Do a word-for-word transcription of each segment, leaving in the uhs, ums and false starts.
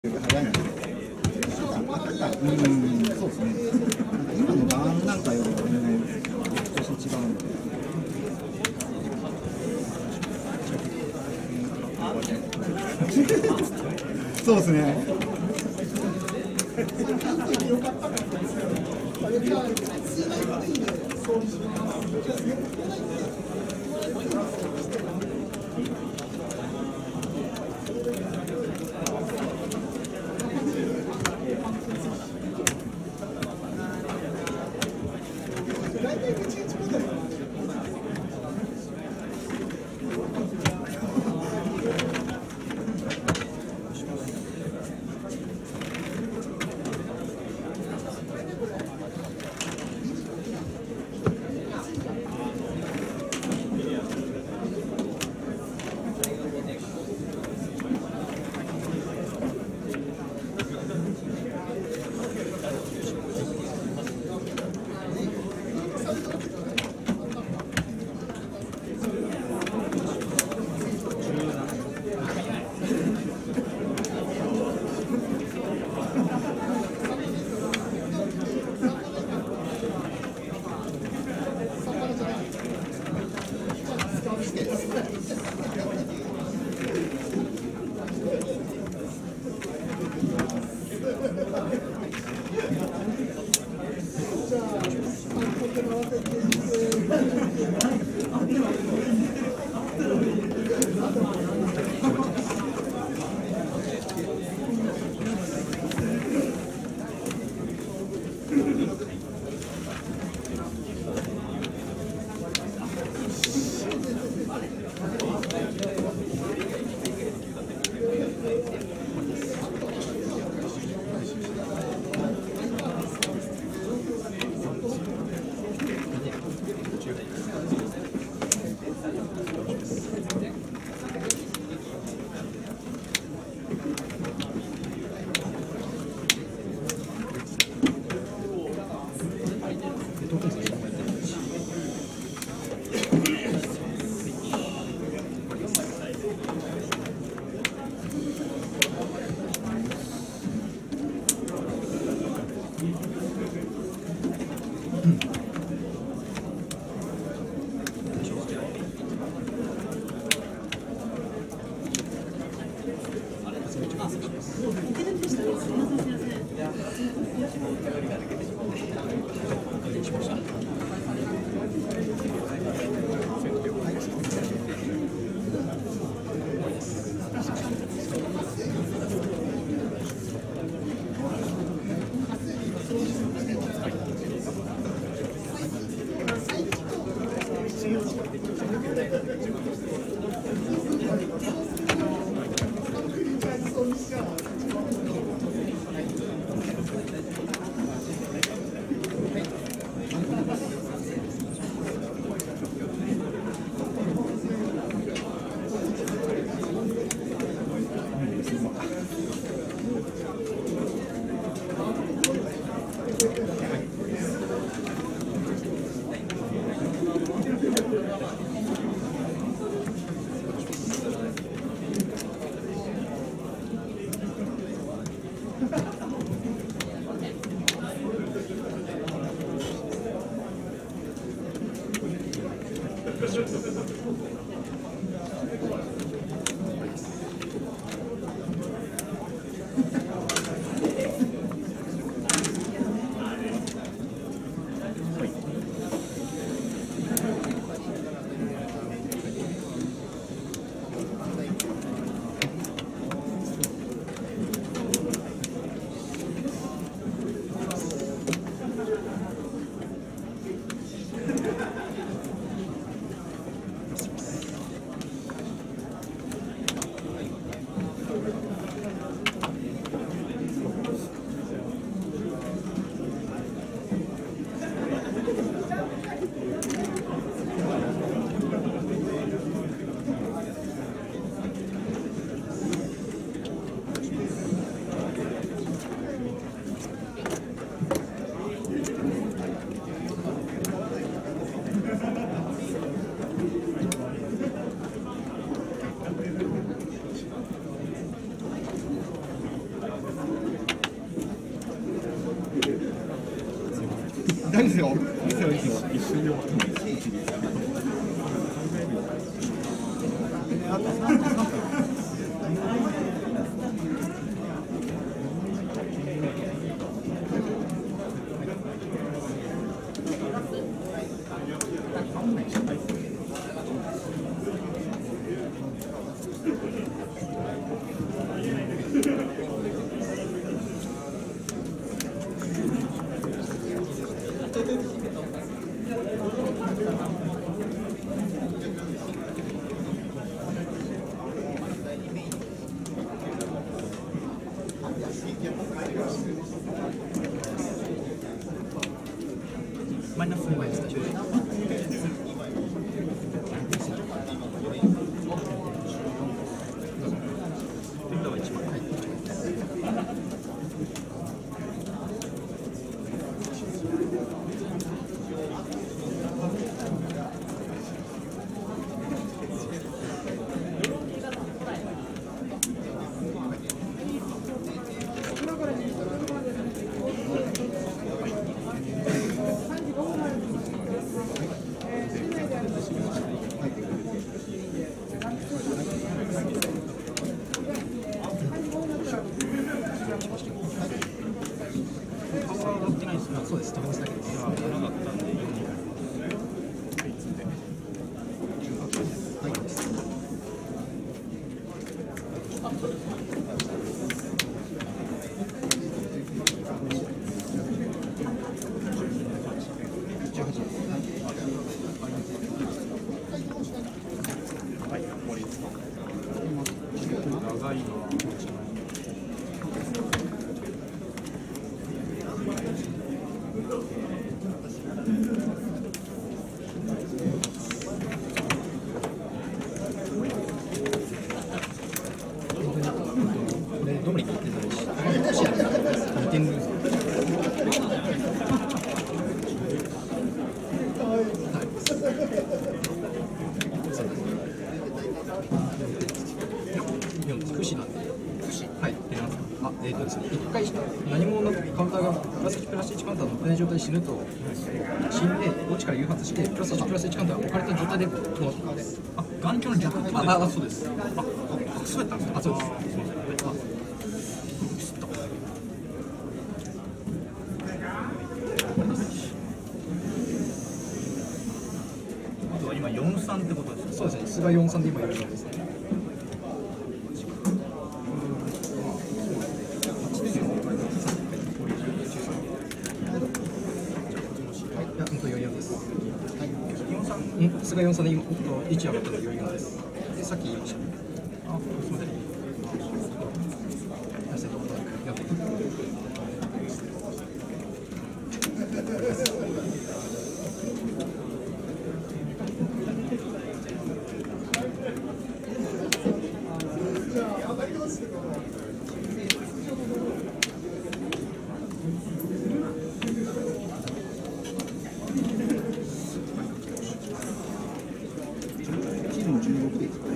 早いので、あったかい、うん、そうですね、今のバーンなんかよりは全然少し違うので、そうですね。 ないですよ。 一瞬で終わったのに。 あとさんぷん。 マイナスにまいです。大丈夫です。そうです。飛ばすだけです。 長かったんでよんにん。 はいです。じゅうはちです。 はい、終わりですか。長いのは。 どこに行ってたのし、シアー、にてんルーズ。はい。そうです。よんです。不死なんで。不死。はい。出ます。あ、えっとですね、いっかい何もなくカウンターがプラスいちプラスいちカウンターの乗ってない状態で死ぬと死んで、墓地から誘発して、プラスいちプラスいちカウンターが置かれた状態で、このあ、眼鏡の逆ってことですか。 あ、あ、そうです。 あ、あ、そうやったんですか。 あ、そうです。 あとは今よんさんってことですか。 そうですね。菅よんさんで今よんさんですね。うん、菅よんさんで今いち上がったのでよんよんです。で、さっき言いました。あ、すみません。やって。 じゅうろくでいいですかね。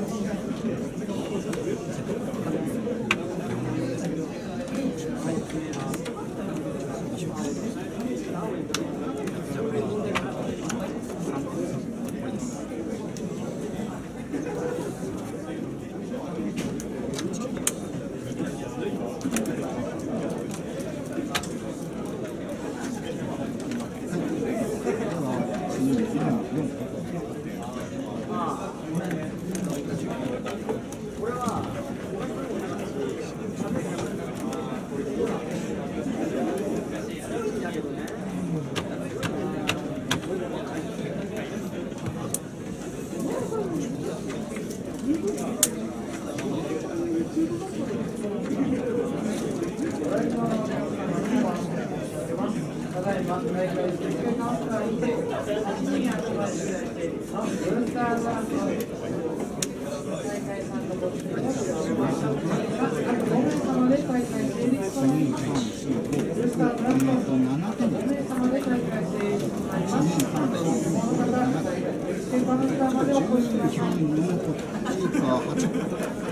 はち